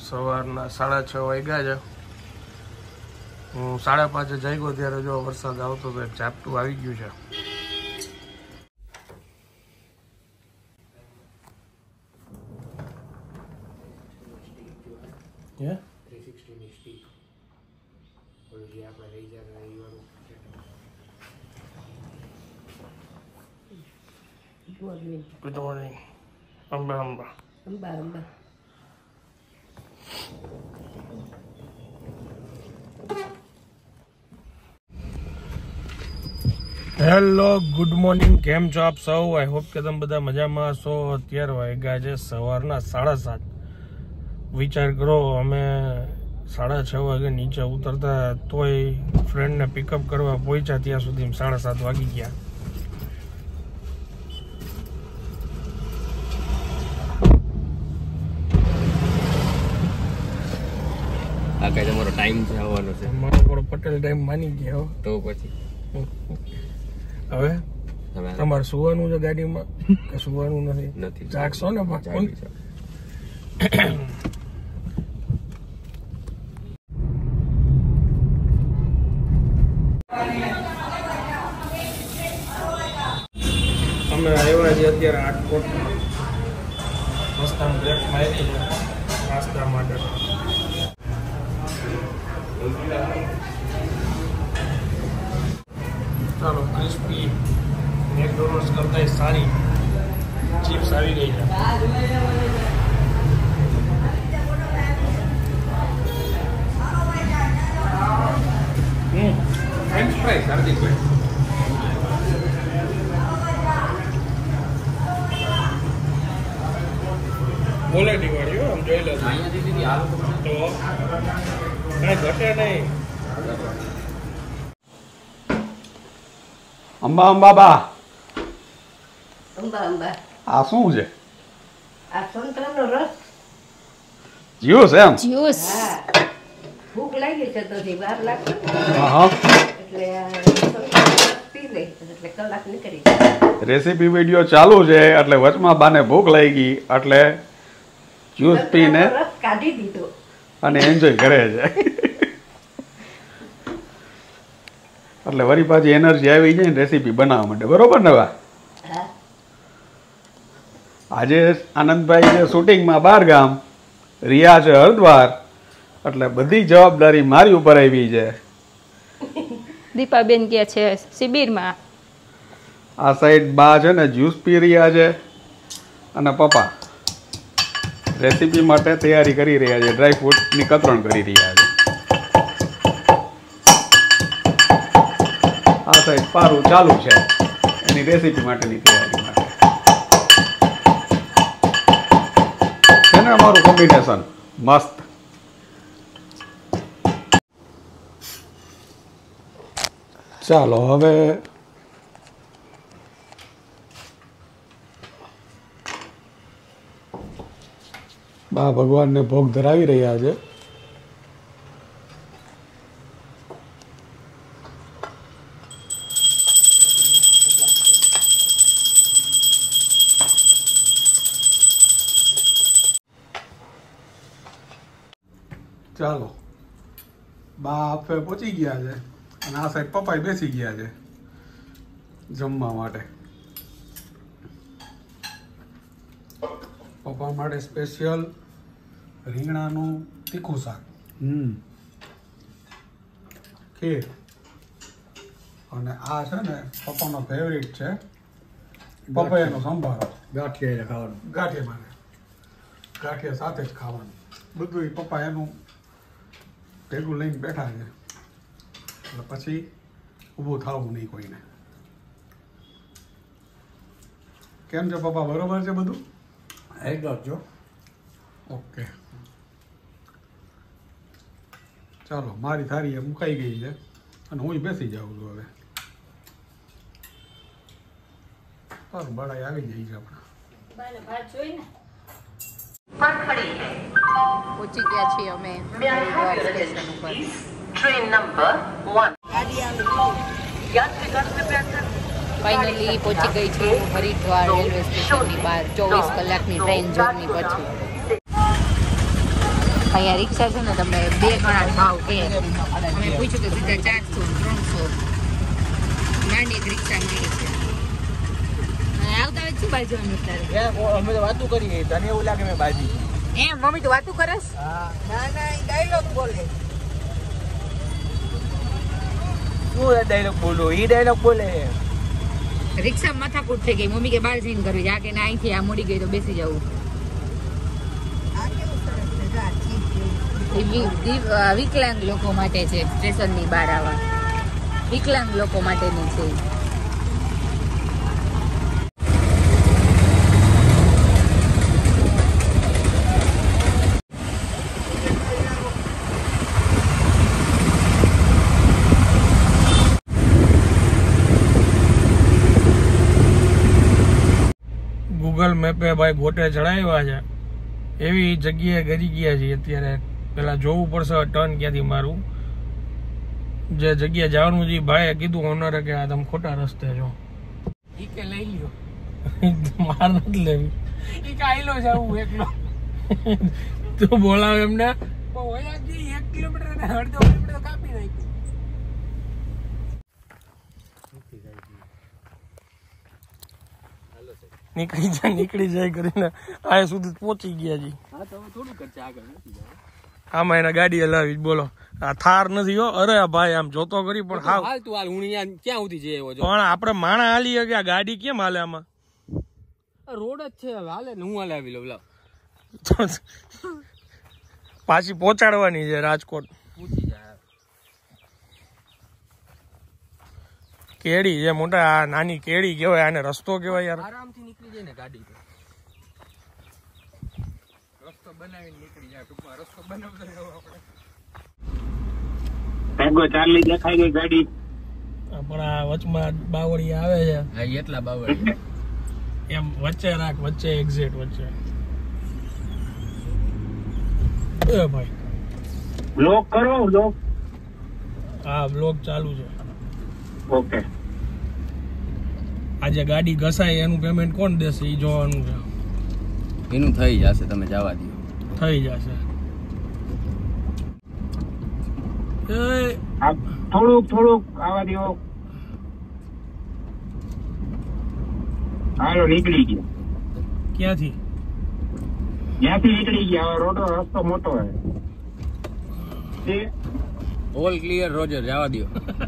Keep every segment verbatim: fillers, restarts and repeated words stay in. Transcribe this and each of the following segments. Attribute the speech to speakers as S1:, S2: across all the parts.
S1: સવારના સાડા છ વાગ્યા છે. હું સાડા પાંચે જાગ્યો ત્યારે જો વરસાદ આવતો તો એક ઝાપટું આવી ગયું છે. Good morning. Amba Amba
S2: Amba Amba
S1: hello good morning. કેમ છો આપ સૌ? આઈ હોપ કે તમે બધા મજામાં છો. અત્યારે વાગ્યા છે સવારના સાડા સાત. વિચાર કરો, અમે સાડા છ વાગે નીચે ઉતરતા તોય ફ્રેન્ડને પિકઅપ કરવા પહોંચ્યા ત્યાં સુધી સાડા સાત વાગી ગયા.
S3: આ કઈ તમારો ટાઈમ છે આવવાનો છે?
S1: મારો થોડો પટેલ ટાઈમ માની ગયો.
S3: તો પછી
S1: હવે તમારે સુવાનું છે ગાડીમાં કે સુવાનું નથી?
S3: નથી.
S1: જાગશો ને પણ. અમે આવ્યા છીએ અત્યારે આટકોટ. રસ્તામાં બ્રેક મારી નાસ્તા માટે. ચાલો, ક્રિસ્પી મેકડોનલ્ડ્સ કરતા સારી ચિપ્સ આવી ગઈ છે. હમ ફ્રેન્ચ ફ્રાઈસ હાર્દિકભાઈ. ક્વોલિટી વાળી હો, આમ જોઈ લો તો કાંઈ ઘટે નહીં.
S4: અંબા અંબા બા,
S2: અંબા અંબા
S4: આ શું છે?
S2: આ સંતરાનો રસ.
S4: જ્યુસ એમ?
S5: જ્યુસ.
S2: હા, ભૂખ લાગી છે તો વાર લાગશે
S4: હા,
S2: એટલે સંતરાનો રસ પી લે એટલે કલાક નીકળી જાય.
S4: રેસીપી વિડીયો ચાલુ છે એટલે વચમાં બાને ભૂખ લાગી એટલે જ્યુસ પીને
S2: રસ કાઢી દીધો
S4: અને એન્જોય કરે છે. એટલે વળી પાછી એનર્જી આવી જાય ને રેસીપી બનાવવા માટે. બરોબર ને બા?
S2: હા,
S4: આજે આનંદભાઈ છે શૂટિંગમાં બાર ગામ, રિયા છે હરદ્વાર, એટલે બધી જવાબદારી મારી ઉપર આવી છે.
S5: દીપાબેન કે છે શિબિરમાં.
S4: આ સાઈડ બા છે ને જ્યુસ પી રહ્યા છે અને પપ્પા રેસીપી માટે તૈયારી કરી રહ્યા છે. ડ્રાય ફ્રૂટની કતરણ કરી રહ્યા છે. આ સાઈડ પારું ચાલુ છે એની રેસીપી માટેની તૈયારી માટે. છે ને અમારું કોમ્બિનેશન મસ્ત. ચાલો હવે બા ભગવાનને ભોગ ધરાવી રહ્યા છે. ચાલો, બા આપે પહોંચી ગયા છે અને આ સાઈડ પપ્પાએ બેસી ગયા છે જમવા માટે. પપ્પા માટે સ્પેશિયલ રીંગણાનું તીખું શાક, હમ ખીર, અને આ છે ને પપ્પાનો ફેવરિટ છે પપૈયાનો સંભારો. ગાંઠિયા ખાવાનું, ગાંઠિયા માટે ગાંઠિયા સાથે જ ખાવાનું. બધું પપ્પા એનું ભેગું લઈને બેઠા છે એટલે પછી ઊભું થવું નહીં કોઈને. કેમ છે પપ્પા? બરોબર છે બધું? એકદમ જો ઓકે. ચાલો, મારી થાળી એ મુકાઈ ગઈ છે અને હું બેસી જાઉં છું હવે. સારું, બળાઈ આવી જાય છે આપણા.
S5: પહોંચી ગયા છીએ અમે હરિદ્વાર સ્ટેશન ઉપર.
S6: ट्रेन नंबर वन
S5: ફાઇનલી પહોંચી ગઈ છું હરિદ્વાર રેલવે સ્ટેશનની બહાર ચોવીસ કલાકની ટ્રેન જર્ની પછી. અહીંયા રિક્ષા છે ને તમને બે ગણા ભાવ કે અમે પૂછ્યું તો સીધા ચારસો ત્રણસો માંડી એક રિક્ષા મળી છે. અને આવતા હોય શું બાજુ અમે અત્યારે
S3: અમે તો વાતું કરીએ તને એવું લાગે મેં બાજી
S5: એમ મમ્મી તો વાતું કરસ.
S2: ના ના એ ડાયલોગ બોલે.
S3: શું ડાયલોગ બોલો એ ડાયલોગ બોલે.
S5: રિક્ષા માથાકૂટ થઈ ગઈ. મમ્મી કે બહાર જઈને કરવી જા કે ના અહીંથી આ મોડી ગઈ તો બેસી જવું.
S2: આ કેવું સરસ છે જા ચીજ જેવું.
S5: એ વિ- વિ- અ, વિકલાંગ લોકો માટે છે સ્ટેશનની બહાર આવા વિકલાંગ લોકો માટેની છે.
S1: ગૂગલ મેપે ભાઈ ગોટે ચડાવ્યા છે એવી જગ્યાએ ગરી ગયા છીએ અત્યારે. પેલા જોવું પડશે ટર્ન ક્યાંથી મારું. જે જગ્યા જવાનું છે ભાઈએ કીધું ઓનરે કે આ તમે ખોટા રસ્તે છો.
S3: ઈ કે લઈ લ્યો
S1: માર નથી લેવી.
S3: ઈ કે આઈલો જાવું એકલો
S1: તું બોલાવ એમને.
S3: પણ ઓયા જી એક કિલોમીટર ને અડધો કિલોમીટર કાપી નાખ્યું.
S1: નીકળી જાય નીકળી જાય કરીને આ સુધી પહોંચી ગયા જી.
S3: હા તો થોડું કરશે આગળ નથી જવાનું.
S1: આમાં એને ગાડી હલાવી બોલો. આ થાર નથી હો. અરે ભાઈ આમ જોતો કરી પણ હાવ.
S3: હાલ તું હાલ હું અહીંયા ક્યાં સુધી જઈ આવ્યો
S1: પણ આપણે માણા હાલીએ કે આ ગાડી કેમ હાલે આમાં.
S3: રોડ જ છે હવે હાલે ને હું હાલે આવી લઉં લાવ
S1: પાછી પહોંચાડવાની છે રાજકોટ.
S3: પૂછી જાય
S1: કેડી જે મોટા આ નાની કેડી કહેવાય આને રસ્તો કહેવાય યાર.
S3: આરામથી નીકળી જાય ને ગાડી તો રસ્તો બનાવીને નીકળી જાય ટૂંકમાં રસ્તો બનાવતો રહેવો આપણે.
S7: ભાગો ચાર્લી દેખાઈ ગઈ ગાડી.
S1: પણ આ વચમાં બાવળી આવે છે
S3: હા એટલા બાવળ
S1: એમ વચ્ચે રાખ વચ્ચે એક્ઝેટ વચ્ચે. એ ભાઈ
S7: લોક કરો લોક.
S1: હા બ્લોગ ચાલુ છે.
S7: ઓકે
S1: આજે ગાડી ઘસાય એનું પેમેન્ટ કોણ દેશે એ જોવાનું છે.
S3: એનું થઈ જશે તમે જવા દો.
S1: થઈ જશે. એ
S7: આ થોડુંક થોડુંક આવા દો. હાલો નીકળી ગયા.
S1: ક્યાંથી
S7: ત્યાંથી નીકળી ગયા. હવે રોડો રસ્તો મોટો હે. તે
S3: ઓલ ક્લિયર રોજર જવા દો.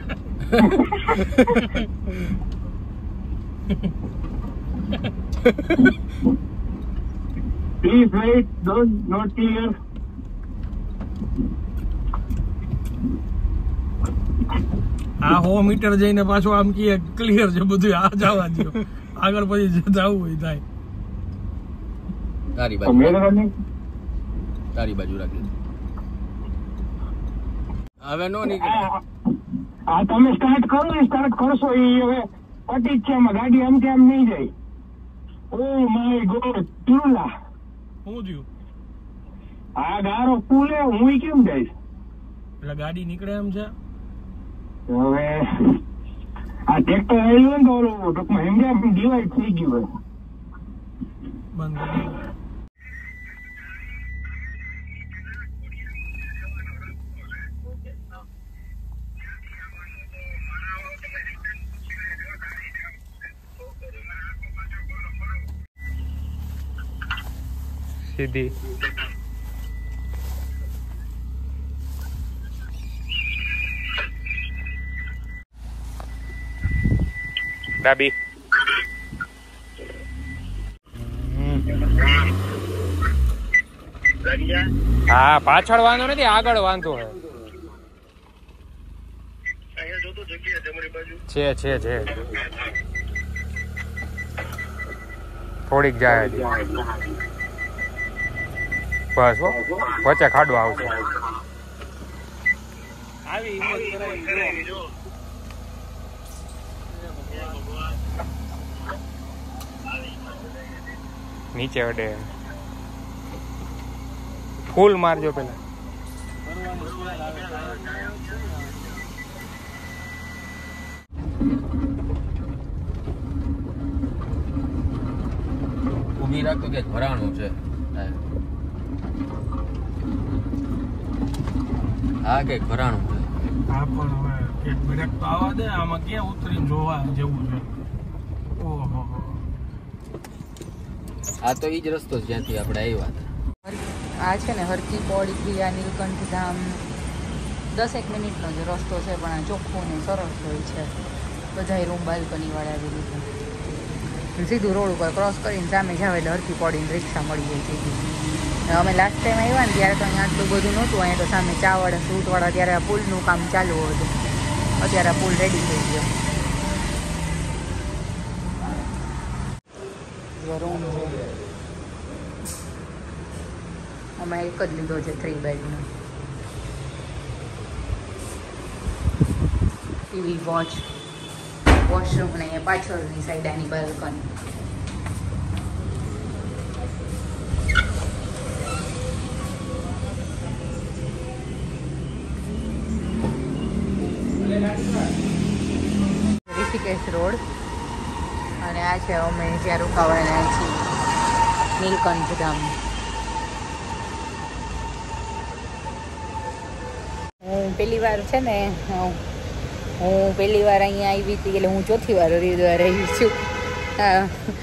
S7: Please wait don't not clear.
S1: આ સો મીટર જઈને પાછો આમ કીએ ક્લિયર છે બધું. આ જવા દો આગળ પછી જે જવું હોય થાય.
S3: તારી
S7: તો
S3: બાજુ
S7: મહેરબાની.
S3: તારી બાજુ રાખી હવે નો નીકળે.
S7: આ આ તમે સ્ટાર્ટ કરો ને સ્ટાર્ટ કરશો એ હવે પટી જ છે આમાં. ગાડી આમ કે આમ નહીં જાય. ઓ માય ગોડ તુલા.
S1: શું થયું
S7: આ ગારો પુલે હું કેમ જઈશ.
S1: એટલે ગાડી નીકળે એમ છે.
S7: હવે આ ટ્રેક્ટર આવેલું હોય ને તો ઓલું ટૂંકમાં એમ કે ડિવાઈડ થઈ ગયું હોય.
S1: બંધ કરી દો. સીધી ડાબી. હા પાછળ વાંધો નથી આગળ વાંધો છે છે છે થોડીક જાય બસ હો વચ્ચે ખાડો આવશે. નીચે અડે ફૂલ મારજો પેલા.
S3: ઉભી રાખતો કે ભરાણું છે
S8: હા કે ઘરાણું છે.
S1: આ પણ હવે એક બ્રેક તો આવવા દે, આમાં ક્યાં ઉતરીને જોવા જેવું છે. ઓહો,
S8: આ તો ઈ જ રસ્તો છે જ્યાંથી આપણે આવ્યા હતા.
S5: આ છે ને હરકી પોળી ક્રિયા નીલકંઠ ધામ દસેક મિનિટનો જ રસ્તો છે, પણ આ ચોખ્ખું ને સરસ હોય છે. બધાય રૂમ બાલ્કની વાળા આવી રીતે સીધું રોડ ઉપર ક્રોસ કરીને સામે જાવ એટલે હરકી પોળીને રિક્ષા મળી જાય સીધી. અમે લાસ્ટ ટાઈમ આવ્યા ને ત્યારે તો અહીંયા આટલું બધું નહોતું. અહીંયા તો સામે ચાવાળા ફ્રૂટવાળા ત્યારે આ પુલનું કામ ચાલુ હતું. અત્યારે આ પુલ રેડી થઈ ગયો. રૂમ છે અમે એક જ લીધો છે થ્રી બેડનો. ટીવી વોચ વોશરૂમ ને પાછળની સાઈડ આની બાલ્કની. ઋષિકેશ રોડ અને આ છે અમે જ્યાં રોકાવાના છીએ નીલકંઠ ધામ. હું પહેલી વાર છે ને હું પહેલી વાર અહીંયા આવી હતી એટલે હું ચોથી વાર હરિદ્વાર આવી છું. હા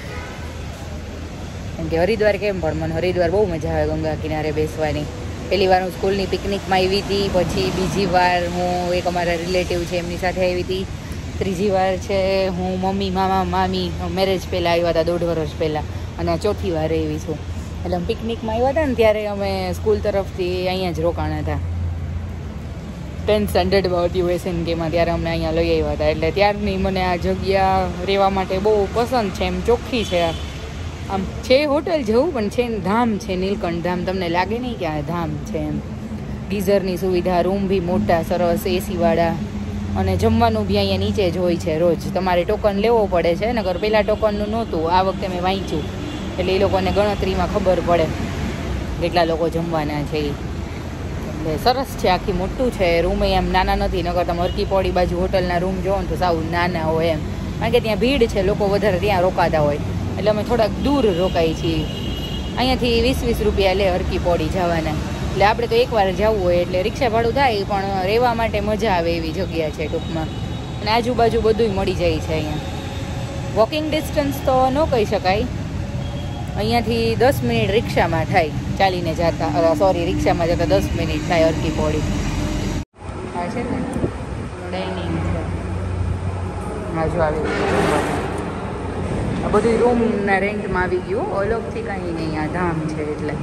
S5: કેમ કે હરિદ્વાર કેમ પણ મને હરિદ્વાર બહુ મજા આવે ગંગા કિનારે બેસવાની. પહેલી વાર હું સ્કૂલની પિકનિકમાં આવી હતી, પછી બીજી વાર હું એક અમારા રિલેટિવ છે એમની સાથે આવી હતી, ત્રીજી વાર છે હું મમ્મી મામા મામી મેરેજ પહેલાં આવ્યા હતા દોઢ વર્ષ પહેલાં, અને ચોથી વાર આવી છું. એટલે પિકનિકમાં આવ્યા હતા ને ત્યારે અમે સ્કૂલ તરફથી અહીંયા જ રોકાણા હતા. ટેન્થ સ્ટાન્ડર્ડમાં હતી એસએન કેમાં, ત્યારે અમને અહીંયા લઈ આવ્યા હતા. એટલે ત્યારની મને આ જગ્યા રહેવા માટે બહુ પસંદ છે. એમ ચોખ્ખી છે, આમ છે હોટલ જેવું પણ છે ધામ છે નીલકંઠ ધામ. તમને લાગે નહીં કે આ ધામ છે એમ. ગીઝરની સુવિધા, રૂમ બી મોટા સરસ એસીવાળા, અને જમવાનું બી અહીંયા નીચે જ હોય છે રોજ. તમારે ટોકન લેવો પડે છે, નકર પહેલાં ટોકનનું નહોતું, આ વખતે મેં વાંચ્યું એટલે એ લોકોને ગણતરીમાં ખબર પડે કેટલા લોકો જમવાના છે. એટલે સરસ છે, આખી મોટું છે. રૂમ એમ નાના નથી, નકર તમે હરકી પોળી બાજુ હોટલના રૂમ જોવો ને તો સાવ નાના હોય એમ, કારણ કે ત્યાં ભીડ છે, લોકો વધારે ત્યાં રોકાતા હોય. એટલે અમે થોડાક દૂર રોકાઈ છીએ. અહીંયાથી વીસ વીસ રૂપિયા લે હરકી પોળી જવાના. એટલે આપણે તો એકવાર જવું હોય એટલે રિક્ષા ભાડું થાય, પણ રહેવા માટે મજા આવે એવી જગ્યા છે ટૂંકમાં. અને આજુબાજુ બધુંય મળી જાય છે અહીંયા. વોકિંગ ડિસ્ટન્સ તો ન કહી શકાય, અહીંયાથી દસ મિનિટ રિક્ષામાં થાય ચાલીને જતા, સોરી રિક્ષામાં જતા દસ મિનિટ થાય હરકી પોળી. આ છે ને ડાઇનિંગ છે, બાજુ આવી ગયું. આ બધું રૂમના રેન્ટમાં આવી ગયું, અલગથી કાંઈ નહીં. આ ધામ છે એટલે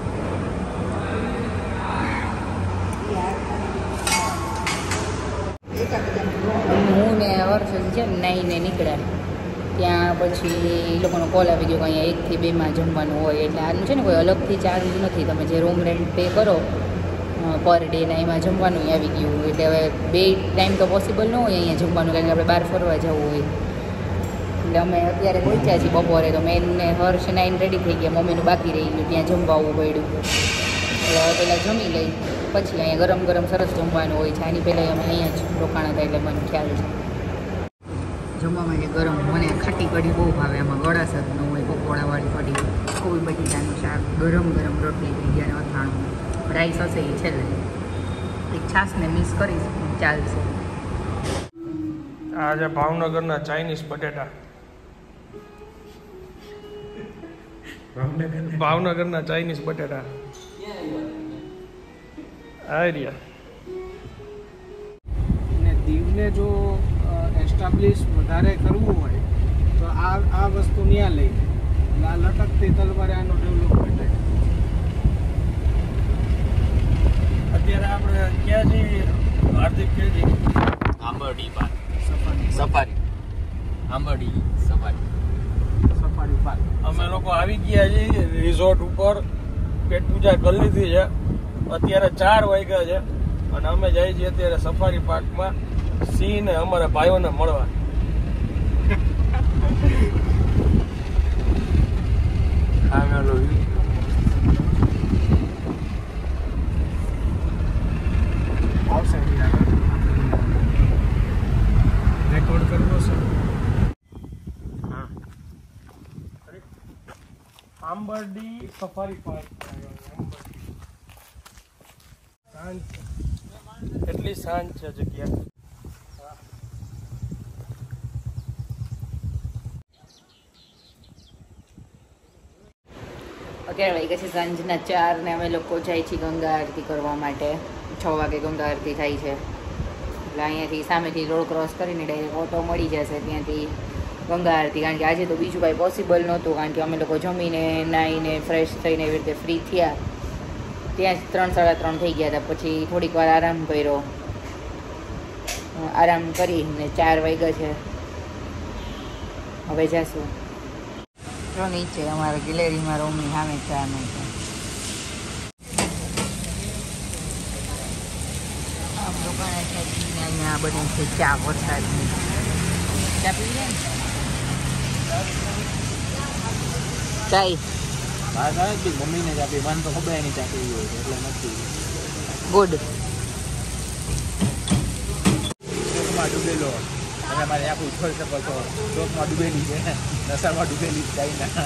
S5: હું ને વર્ષ છે ને નાઈને નીકળ્યા ત્યાં પછી એ લોકોનો કોલ આવી ગયો કે અહીંયા એકથી બેમાં જમવાનું હોય. એટલે આનું છે ને કોઈ અલગથી ચાર્જ નથી, તમે જે રૂમ રેન્ટ પે કરો પર ડેના એમાં જમવાનું આવી ગયું. એટલે હવે બે ટાઈમ તો પોસિબલ ન હોય અહીંયા જમવાનું, કારણ કે આપણે બહાર ફરવા જવું હોય. એટલે અમે અત્યારે પહોંચ્યા છીએ બપોરે, તો મેં ને હર્ષ નાઈને રેડી થઈ ગયા, મમ્મીનું બાકી રહી ગયું, ત્યાં જમવા આવવું પડ્યું. એટલે હવે પહેલાં જમી લઈ, પછી અહીંયા ગરમ ગરમ સરસ જમવાનું હોય છે. આની પહેલાં અમે અહીંયા જ રોકાણા હતા એટલે મને ખ્યાલ છે. જમવામાં જે ગરમ, મને ખાટી કઢી બહુ ભાવે, એમાં ગળાસરનું હોય, પકોડાવાળી કઢી, કોબી બટેટાનું શાક, ગરમ ગરમ રોટલી થઈ ગયા, અથાણું, રાઈસ હશે એ છેલ્લે. એક છાશને મિક્સ કરીશ ચાલશે.
S1: આ છે ભાવનગરના ચાઇનીઝ બટેટા. ભાવનગરના ચાઇનીઝ બટેટા આ રહ્યા.
S3: અને દીવને જો એસ્ટાબ્લિશ વધારે કરવું હોય તો આ આ વસ્તુ ત્યાં લઈ એટલે આ લટકતી તલવારે આનો ડેવલપમેન્ટ.
S1: અત્યારે આપણે ક્યાં છીએ હાર્દિક? ક્યાં છીએ?
S8: Ambardi park safari. Ambardi safari
S3: safari park.
S1: અમે લોકો આવી ગયા છીએ રિઝોર્ટ ઉપર. પેટ પૂજા કરી લીધી છે, અત્યારે ચાર વાગ્યા છે અને અમે જઈએ છીએ અત્યારે સફારી પાર્કમાં સિંહ ને અમારા ભાઈઓને મળવા.
S3: આવશે રેકોર્ડ કરવો છે.
S1: Ambardi safari park. શાંત છે, એટલી શાંત છે જગ્યા.
S5: અત્યારે વાગ્યા છે સાંજના ચાર ને અમે લોકો જાય છીએ ગંગા આરતી કરવા માટે. છ વાગે ગંગા આરતી થાય છે એટલે અહીંયાથી સામેથી રોડ ક્રોસ કરીને ડાયરેક્ટ ઓટો મળી જશે ત્યાંથી ગંગા આરતી. કારણ કે આજે તો બીજું કાંઈ પોસિબલ નહોતું, કારણ કે અમે લોકો જમીને નાહીને ફ્રેશ થઈને એવી રીતે ફ્રી થયા ત્યાં જ ત્રણ સાડા ત્રણ થઈ ગયા હતા. પછી થોડીક વાર આરામ કર્યો, આરામ કરીને ચાર વાગ્યા છે. હવે જાશું જો નીચે અમારા ગેલેરીમાં રૂમની સામે ચા નહીં છે. આમ દુકાને છે અહીંયા બધી છે ચા વરસાદની. ચા પી લે ચાય
S3: મમ્મીને જ આપી, મને તો ખબર એની ચા પીવી હોય એટલે નથી.
S5: ગુડ.
S3: ચોકમાં ડૂબેલો અને મારે આખું ઉછળ શકો છો. ચોકમાં ડૂબેલી છે, નશામાં ડૂબેલી ચાઈ ના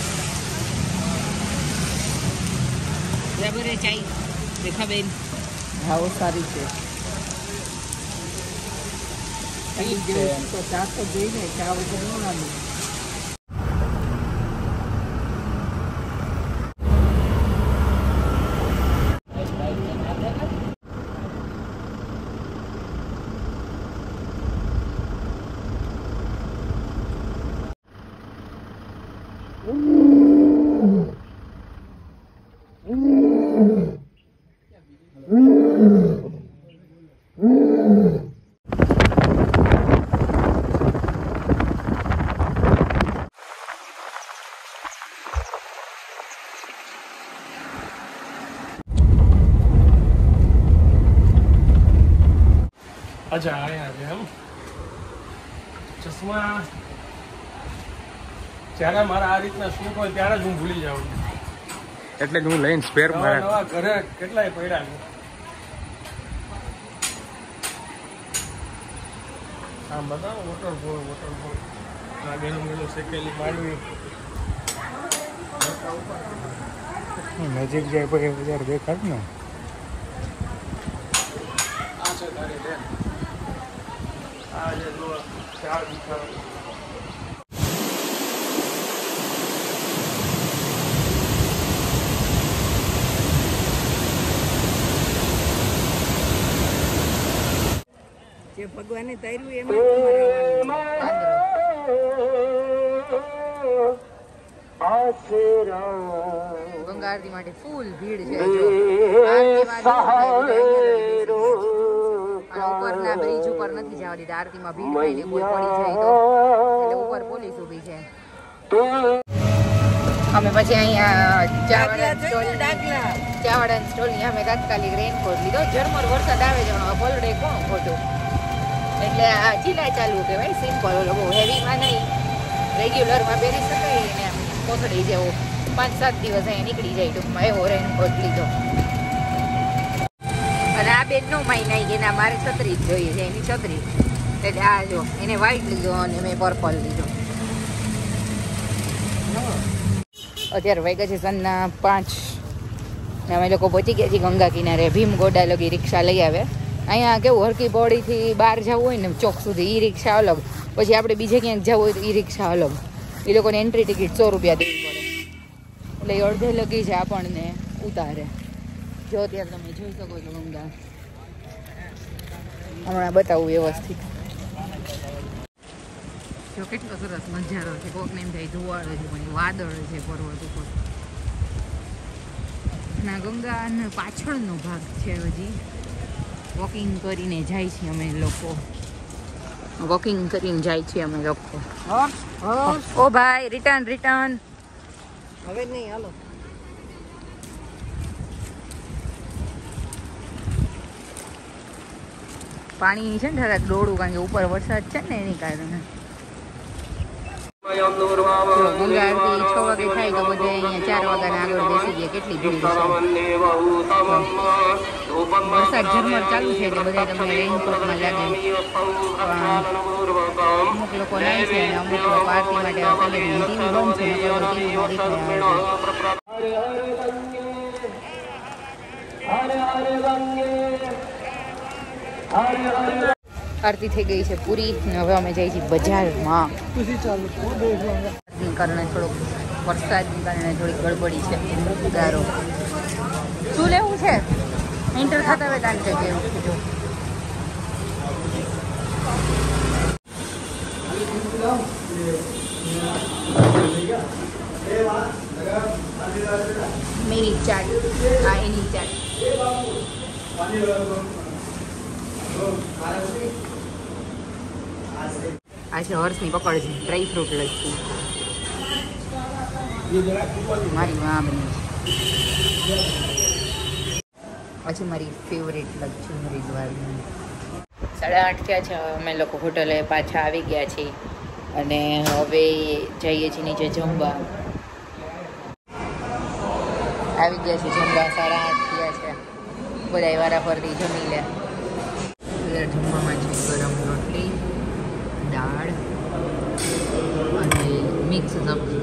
S5: બરાબર ચાય રેખાબેન. હા સારી છે. તો ચા તો જોઈને ચા વગર ન નાનું.
S1: અચ્છા અહીંયા છે એમ. ચશ્મા જ્યારે મારા આ રીતના શૂટ હોય ત્યારે જ હું ભૂલી જાઉં છું, એટલે જ હું લઈને સ્પેર નવા ઘરે કેટલાય પડ્યા છે. આમ બતાવો વોટરફોલ વોટરફોલ આ ગેલું ગેલું શેકેલી માંડવી
S3: નજીક જાય પછી બજાર દેખાડ ને.
S1: આ છે તારી બેન. આ જે જો ચાર દીખા
S5: જે ભગવાને તાર્યું એમ ગંગા આરતી માટે ફૂલ ભીડ છે. ઉપરના બ્રિજ ઉપર નથી જવા દીધા, આરતીમાં ભીડ થઈને કોઈ પડી જાય તો, એટલે ઉપર પોલીસ ઊભી છે. અમે પછી અહીંયા ચાવાડા સ્ટોલ ચાવાડા સ્ટોલ ની અમે તાત્કાલિક રેનકોટ લીધો. ઝરમર વરસાદ આવે છે પણ પલડે કોણ ખોટું, એટલે આ ચીલા ચાલુ કહેવાય. સિમ્પલ ઓલો બહુ હેવીમાં નહીં, રેગ્યુલરમાં પહેરી શકાય ને આમ કોથળી જેવો. પાંચ સાત દિવસ અહીંયા નીકળી જાય ટૂંકમાં એવો રેનકોટ લીધો. અને આ બેન નો માઈ નાઈ એના મારે છત્રી જ જોઈએ છે, એની છત્રી. એટલે આ જો એને વ્હાઈટ લીધો અને મેં પર્પલ લીધો. અત્યારે વાગ્યા છે સાંજના પાંચ ને અમે લોકો પહોંચી ગયા છીએ ગંગા કિનારે. ભીમ ગોડા લગી રિક્ષા લઈ આવે. અહીંયા કેવું હરકી પૌડીથી બહાર જવું હોય ને ચોક સુધી એ રિક્ષા અલગ, પછી આપણે બીજે ક્યાંક જવું હોય તો એ રિક્ષા અલગ. એ લોકોને એન્ટ્રી ટિકિટ સો રૂપિયા દેવી પડે, એટલે એ અડધે લગી છે આપણને ઉતારે. જો અત્યારે તમે જોઈ શકો છો ગંગા, હમણાં બતાવું વ્યવસ્થિત. જો કેટલો સરસ નજારો છે. કોકને એમ થાય ધુવાડો છે પણ વાદળ છે પર્વત ઉપર. ના ગંગાનો પાછળનો ભાગ છે. હજી વોકિંગ કરીને જાય છીએ અમે લોકો, વોકિંગ કરીને જાય છીએ અમે લોકો. ઓ ભાઈ રિટર્ન રિટર્ન હવે નહીં હાલો. પાણી છે ને જરાક ડોળું, કારણ કે ઉપર વરસાદ છે ને એની કારણે. ગંગા આરતી છ વાગે થાય તો બધે અહીંયા ચાર વાગ્યાના આગળ બેસી ગયા. કેટલી ભીડ છે. વરસાદ ઝરમર ચાલુ છે એટલે બધા તમને રેનકોટમાં લાગે. અમુક લોકો નાય છે અને અમુક લોકો આરતી માટે ટીવી બંધ છે, ટીવીમાં દેખાય આવે છે. આરતી થઈ ગઈ છે પૂરી ને હવે અમે જઈએ છીએ બજારમાં. આરતીને કારણે થોડોક વરસાદને કારણે થોડી ગડબડી છે. ગારો શું લેવું છે? એન્ટર થતા હોય તાન કઈ લેવું છે. જો મેરી ચાટ, આ એની ચાટ. આ છે હર્ષની પકડ છે, ડ્રાય ફ્રૂટ લખી મારી માં બની. પછી મારી ફેવરેટ લખી હરિદ્વારની. સાડા આઠ થયા છે. અમે લોકો હોટલે પાછા આવી ગયા છીએ અને હવે જઈએ છીએ નીચે જમવા. આવી ગયા છે જમવા. સાડા આઠ થયા છે. બધા વારા ફરતી જમી લે. જમવામાં છે ગરમ રોટલી, દાળ અને મિક્સ સબ્જી.